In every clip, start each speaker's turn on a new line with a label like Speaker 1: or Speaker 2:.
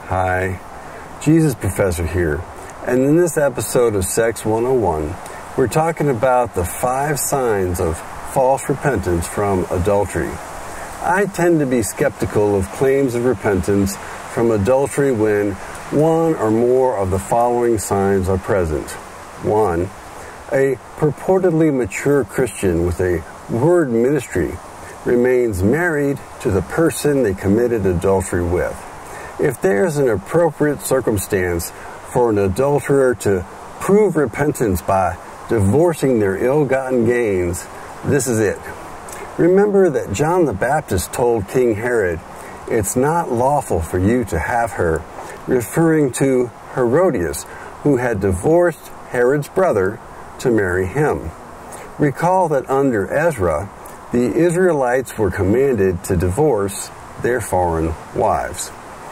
Speaker 1: Hi, Jesus Professor here, and in this episode of Sex 101, we're talking about the 5 signs of false repentance from adultery. I tend to be skeptical of claims of repentance from adultery when one or more of the following signs are present. 1. A purportedly mature Christian with a word ministry remains married to the person they committed adultery with. If there's an appropriate circumstance for an adulterer to prove repentance by divorcing their ill-gotten gains, this is it. Remember that John the Baptist told King Herod, "It's not lawful for you to have her," referring to Herodias, who had divorced Herod's brother to marry him. Recall that under Ezra, the Israelites were commanded to divorce their foreign wives.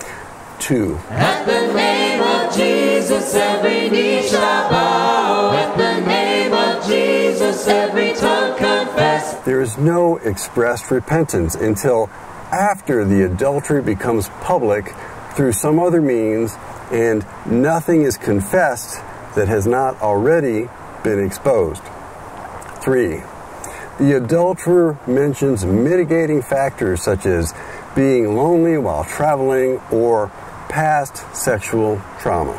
Speaker 1: 2.
Speaker 2: At the name of Jesus, every knee shall bow. At the name of Jesus, every tongue confess.
Speaker 1: There is no expressed repentance until after the adultery becomes public through some other means and nothing is confessed that has not already been exposed. 3. The adulterer mentions mitigating factors such as being lonely while traveling or past sexual trauma.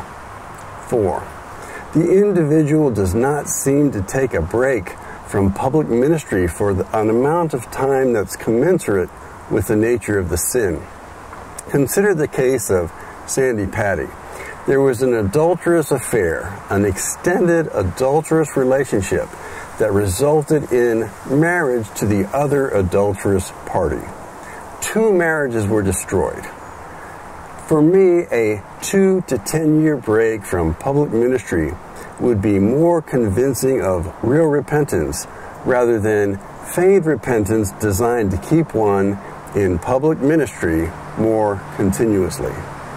Speaker 1: 4. The individual does not seem to take a break from public ministry for an amount of time that's commensurate with the nature of the sin. Consider the case of Sandy Patty. There was an adulterous affair, an extended adulterous relationship that resulted in marriage to the other adulterous party. 2 marriages were destroyed. For me, a 2 to 10 year break from public ministry would be more convincing of real repentance rather than feigned repentance designed to keep one in public ministry more continuously.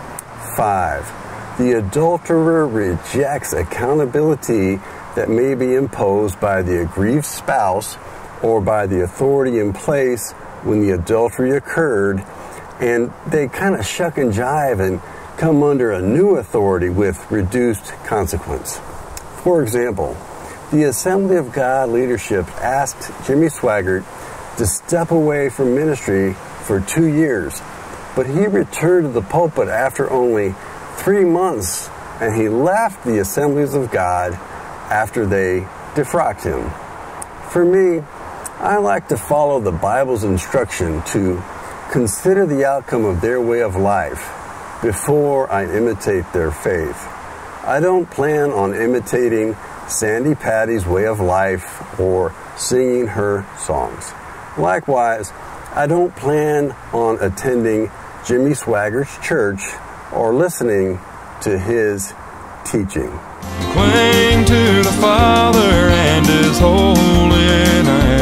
Speaker 1: 5. The adulterer rejects accountability that may be imposed by the aggrieved spouse or by the authority in place when the adultery occurred, and they kind of shuck and jive and come under a new authority with reduced consequence. For example, the Assembly of God leadership asked Jimmy Swaggart to step away from ministry for 2 years, but he returned to the pulpit after only 3 months, and he left the Assemblies of God after they defrocked him. For me, I like to follow the Bible's instruction to consider the outcome of their way of life before I imitate their faith. I don't plan on imitating Sandy Patty's way of life or singing her songs. Likewise, I don't plan on attending Jimmy Swaggart's church or listening to his teaching.
Speaker 3: Cling to the Father and His holy name.